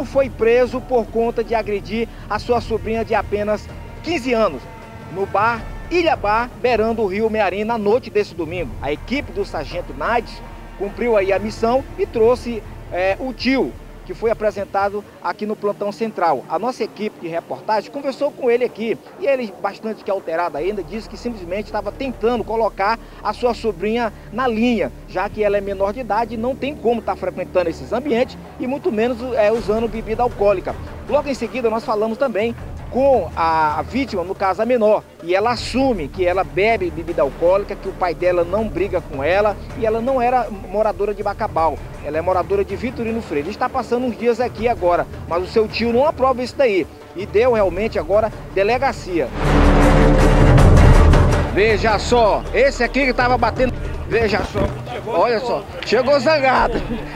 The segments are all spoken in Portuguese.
foi preso por conta de agredir a sua sobrinha de apenas 15 anos, no bar Ilha Bar, beirando o rio Mearim, na noite desse domingo. A equipe do sargento Nades cumpriu aí a missão e trouxe o tio, que foi apresentado aqui no plantão central. A nossa equipe de reportagem conversou com ele aqui e ele, bastante que alterado ainda, disse que simplesmente estava tentando colocar a sua sobrinha na linha, já que ela é menor de idade e não tem como estar frequentando esses ambientes e muito menos usando bebida alcoólica. Logo em seguida nós falamos também com a vítima, no caso a menor, e ela assume que ela bebe bebida alcoólica, que o pai dela não briga com ela e ela não era moradora de Bacabal, ela é moradora de Vitorino Freire. Está passando uns dias aqui agora, mas o seu tio não aprova isso daí e deu realmente agora delegacia. Veja só, esse aqui que estava batendo, veja só, olha só, chegou zangado.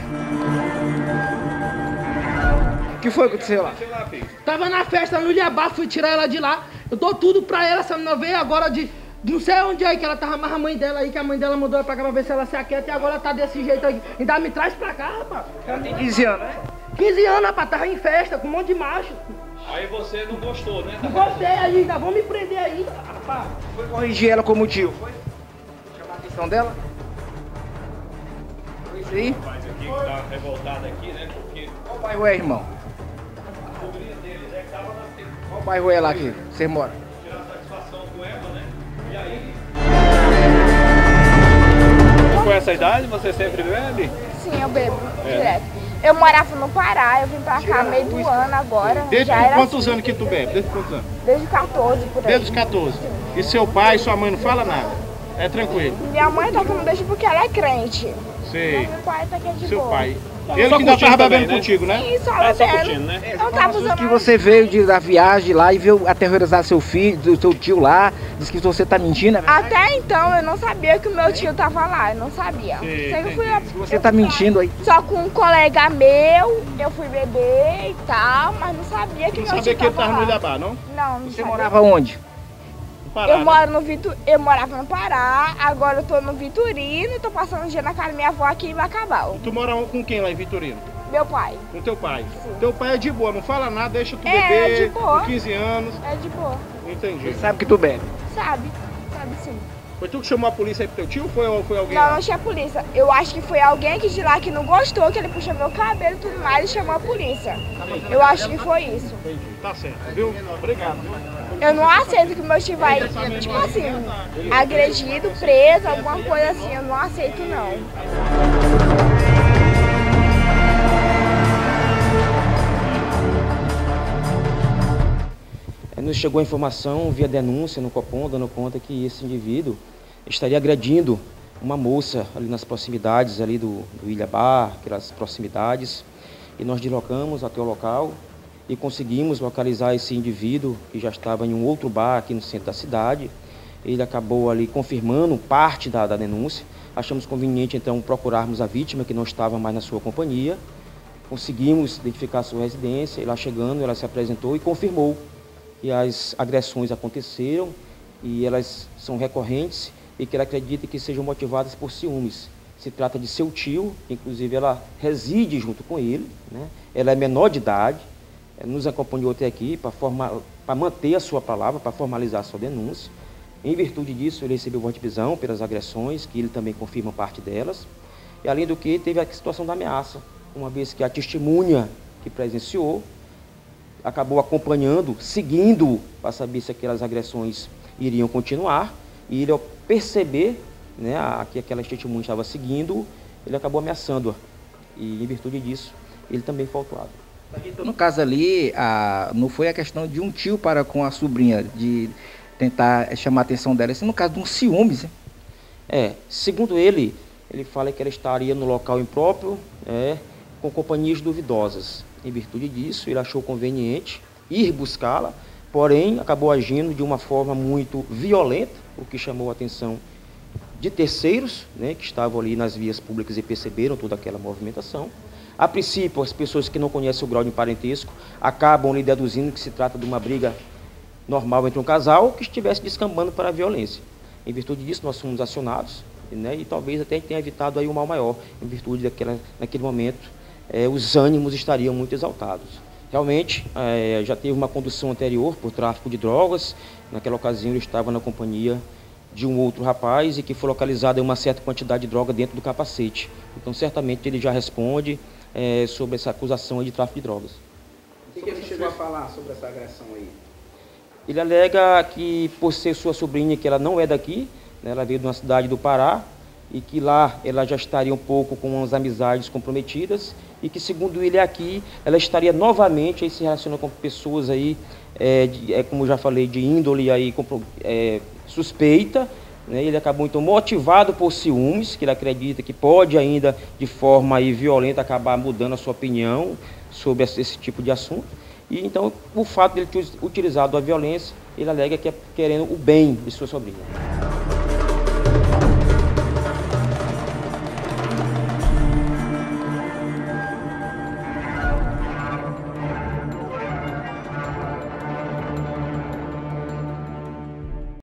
O que foi que aconteceu lá? Tava na festa no Ilha Bar, fui tirar ela de lá. Eu dou tudo pra ela, essa menina veio agora de... Não sei onde é que ela tava, mas a mãe dela aí, que a mãe dela mandou ela pra cá pra ver se ela se aquieta e agora ela tá desse jeito aí. Ainda me traz pra cá, rapaz. Ela tem 15 anos, né? 15 anos, rapaz, tava em festa com um monte de macho. Aí você não gostou, né? Não gostei aí, ainda vão me prender aí, rapaz. Foi corrigir ela como tio, foi? Chamar a atenção dela? Foi isso aí? O rapaz aqui que tá revoltado aqui, né? Porque Qual bairro é, irmão? a sobrinha deles que tava na frente. Qual bairro é lá que você mora? Tirar satisfação com ela, né? E aí... Com essa idade você sempre bebe? Sim, eu bebo direto. Eu morava no Pará, eu vim pra cá meio do ano agora. Desde já era quantos assim, anos que tu bebe? Desde quantos anos? Desde 14 por aí. Desde os 14. E seu pai e sua mãe não falam nada? É tranquilo? Minha mãe tá que não deixa porque ela é crente. Sei. Meu pai tá aqui de Seu boa. pai. Só Ele que ainda curtindo tava também, bebendo né? contigo, né? Sim, só Só bebendo. curtindo, né? Eu tava usando... Que você veio da viagem lá e veio aterrorizar seu filho, do seu tio lá, disse que você tá mentindo, é verdade? Até então eu não sabia que o meu tio tava lá, eu não sabia. Sim, Sempre fui, Você tá mentindo aí. Só com um colega meu, eu fui beber e tal, mas não sabia que Não meu sabia tio que ele tava tava no lá. Ilha Bar, não? Não, não Você sabia. morava onde? No Pará, Eu né? moro no eu morava no Pará, agora eu tô no Vitorino e tô passando um dia na casa da minha avó aqui em Bacabal. Tu mora com quem lá em Vitorino? Meu pai. Com teu pai? Sim. Teu pai é de boa, não fala nada, deixa tu É, beber de boa. com 15 anos. É de boa. Entendi. Ele sabe que tu bebe. Sabe sim. Foi tu que chamou a polícia aí pro teu tio ou foi alguém Não, lá? não tinha polícia. Eu acho que foi alguém aqui de lá que não gostou, que ele puxou meu cabelo e tudo mais e chamou a polícia. Eu acho que foi isso. Entendi. Tá certo, viu? Obrigado. Eu não aceito que meu tio vai, tipo assim, agredido, preso, alguma coisa assim. Eu não aceito, não. Nos chegou a informação via denúncia no Copom, dando conta que esse indivíduo estaria agredindo uma moça ali nas proximidades ali do Ilha Bar, aquelas proximidades, e nós deslocamos até o local e conseguimos localizar esse indivíduo que já estava em um outro bar aqui no centro da cidade. Ele acabou ali confirmando parte da denúncia. Achamos conveniente então procurarmos a vítima que não estava mais na sua companhia. Conseguimos identificar a sua residência e lá chegando ela se apresentou e confirmou que as agressões aconteceram e elas são recorrentes e que ela acredita que sejam motivadas por ciúmes. Se trata de seu tio, inclusive ela reside junto com ele, né? Ela é menor de idade, nos acompanhou até aqui para manter a sua palavra, para formalizar a sua denúncia. Em virtude disso, ele recebeu voz de prisão pelas agressões, que ele também confirma parte delas. E além do que, teve a situação da ameaça, uma vez que a testemunha que presenciou acabou acompanhando, seguindo, para saber se aquelas agressões iriam continuar. E ele, ao perceber, né, que aquela testemunha estava seguindo, ele acabou ameaçando-a. E, em virtude disso, ele também foi autuado. Então, no caso ali, não foi a questão de um tio para com a sobrinha, de tentar chamar a atenção dela, isso no caso de um ciúmes. Segundo ele fala que ela estaria no local impróprio, com companhias duvidosas. Em virtude disso, ele achou conveniente ir buscá-la, porém acabou agindo de uma forma muito violenta, o que chamou a atenção de terceiros, né, que estavam ali nas vias públicas e perceberam toda aquela movimentação. A princípio, as pessoas que não conhecem o grau de parentesco acabam lhe deduzindo que se trata de uma briga normal entre um casal que estivesse descambando para a violência. Em virtude disso, nós fomos acionados, né, e talvez até tenha evitado aí um mal maior, em virtude naquele momento, os ânimos estariam muito exaltados. Realmente, já teve uma condução anterior por tráfico de drogas. Naquela ocasião ele estava na companhia de um outro rapaz e que foi localizada uma certa quantidade de droga dentro do capacete. Então, certamente, ele já responde sobre essa acusação aí de tráfico de drogas. O que ele chegou a falar sobre essa agressão aí? Ele alega que, por ser sua sobrinha, que ela não é daqui, né, ela veio de uma cidade do Pará, e que lá ela já estaria um pouco com as amizades comprometidas, e que, segundo ele aqui, ela estaria novamente aí se relacionando com pessoas aí, como já falei, de índole aí, suspeita, né? Ele acabou então motivado por ciúmes, que ele acredita que pode ainda de forma aí violenta acabar mudando a sua opinião sobre esse tipo de assunto. E então o fato de ele ter utilizado a violência, ele alega que é querendo o bem de sua sobrinha.